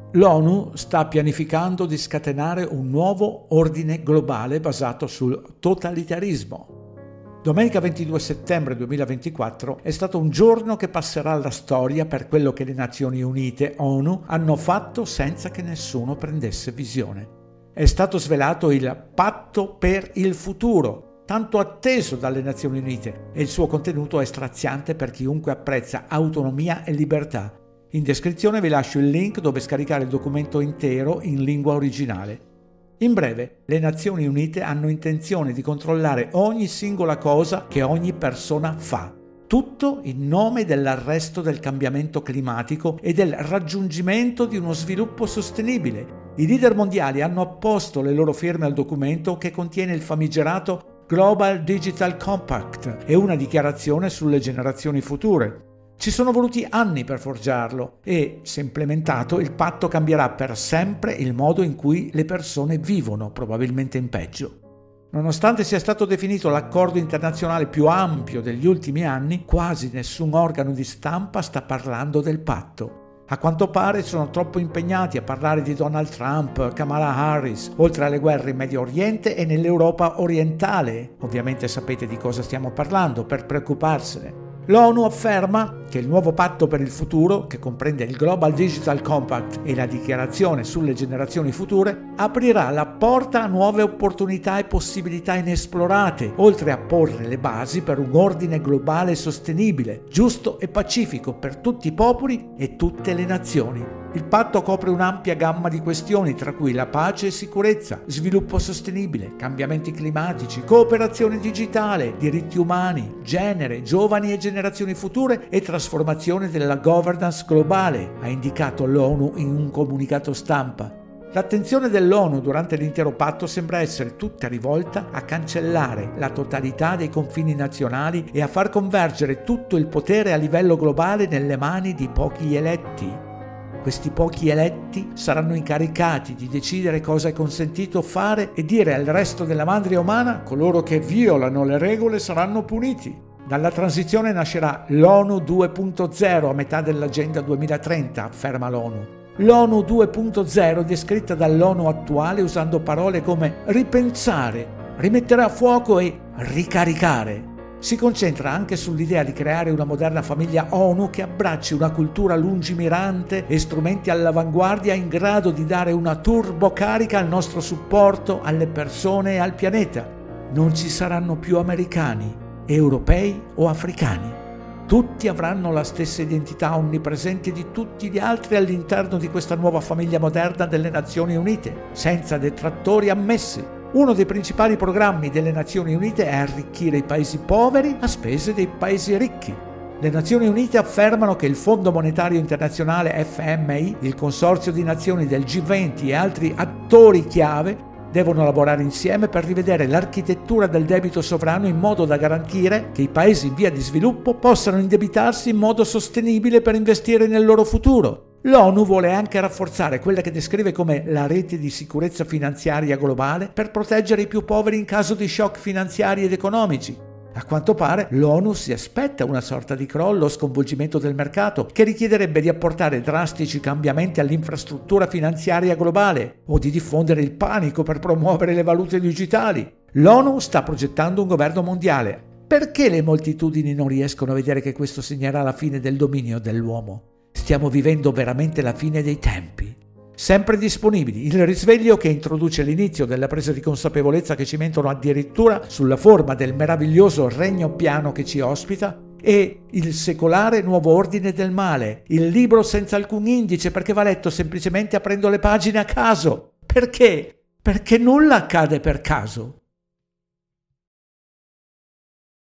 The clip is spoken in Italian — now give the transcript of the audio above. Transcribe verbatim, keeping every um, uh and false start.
L'ONU sta pianificando di scatenare un nuovo ordine globale basato sul totalitarismo. Domenica ventidue settembre duemilaventiquattro è stato un giorno che passerà alla storia per quello che le Nazioni Unite, ONU, hanno fatto senza che nessuno prendesse visione. È stato svelato il Patto per il futuro, tanto atteso dalle Nazioni Unite, e il suo contenuto è straziante per chiunque apprezza autonomia e libertà. In descrizione vi lascio il link dove scaricare il documento intero in lingua originale. In breve, le Nazioni Unite hanno intenzione di controllare ogni singola cosa che ogni persona fa, tutto in nome dell'arresto del cambiamento climatico e del raggiungimento di uno sviluppo sostenibile. I leader mondiali hanno apposto le loro firme al documento che contiene il famigerato Global Digital Compact e una dichiarazione sulle generazioni future. Ci sono voluti anni per forgiarlo e, se implementato, il patto cambierà per sempre il modo in cui le persone vivono, probabilmente in peggio. Nonostante sia stato definito l'accordo internazionale più ampio degli ultimi anni, quasi nessun organo di stampa sta parlando del patto. A quanto pare sono troppo impegnati a parlare di Donald Trump, Kamala Harris, oltre alle guerre in Medio Oriente e nell'Europa orientale. Ovviamente sapete di cosa stiamo parlando, per preoccuparsene. L'ONU afferma che il nuovo patto per il futuro, che comprende il Global Digital Compact e la dichiarazione sulle generazioni future, aprirà la porta a nuove opportunità e possibilità inesplorate, oltre a porre le basi per un ordine globale sostenibile, giusto e pacifico per tutti i popoli e tutte le nazioni. Il patto copre un'ampia gamma di questioni, tra cui la pace e sicurezza, sviluppo sostenibile, cambiamenti climatici, cooperazione digitale, diritti umani, genere, giovani e generazioni future e trasformazione della governance globale, ha indicato l'ONU in un comunicato stampa. L'attenzione dell'ONU durante l'intero patto sembra essere tutta rivolta a cancellare la totalità dei confini nazionali e a far convergere tutto il potere a livello globale nelle mani di pochi eletti. Questi pochi eletti saranno incaricati di decidere cosa è consentito fare e dire al resto della mandria umana: coloro che violano le regole saranno puniti. Dalla transizione nascerà l'ONU due punto zero a metà dell'Agenda duemilatrenta, afferma l'ONU. L'ONU due punto zero, descritta dall'ONU attuale usando parole come ripensare, rimettere a fuoco e ricaricare, si concentra anche sull'idea di creare una moderna famiglia ONU che abbracci una cultura lungimirante e strumenti all'avanguardia in grado di dare una turbocarica al nostro supporto alle persone e al pianeta. Non ci saranno più americani, europei o africani. Tutti avranno la stessa identità onnipresente di tutti gli altri all'interno di questa nuova famiglia moderna delle Nazioni Unite, senza detrattori ammessi. Uno dei principali programmi delle Nazioni Unite è arricchire i paesi poveri a spese dei paesi ricchi. Le Nazioni Unite affermano che il Fondo Monetario Internazionale F M I, il consorzio di nazioni del G venti e altri attori chiave devono lavorare insieme per rivedere l'architettura del debito sovrano in modo da garantire che i paesi in via di sviluppo possano indebitarsi in modo sostenibile per investire nel loro futuro. L'ONU vuole anche rafforzare quella che descrive come la rete di sicurezza finanziaria globale per proteggere i più poveri in caso di shock finanziari ed economici. A quanto pare l'ONU si aspetta una sorta di crollo o sconvolgimento del mercato che richiederebbe di apportare drastici cambiamenti all'infrastruttura finanziaria globale o di diffondere il panico per promuovere le valute digitali. L'ONU sta progettando un governo mondiale. Perché le moltitudini non riescono a vedere che questo segnerà la fine del dominio dell'uomo? Stiamo vivendo veramente la fine dei tempi. Sempre disponibili il risveglio che introduce l'inizio della presa di consapevolezza che ci mentono addirittura sulla forma del meraviglioso regno piano che ci ospita e il secolare nuovo ordine del male, il libro senza alcun indice perché va letto semplicemente aprendo le pagine a caso. Perché? Perché nulla accade per caso.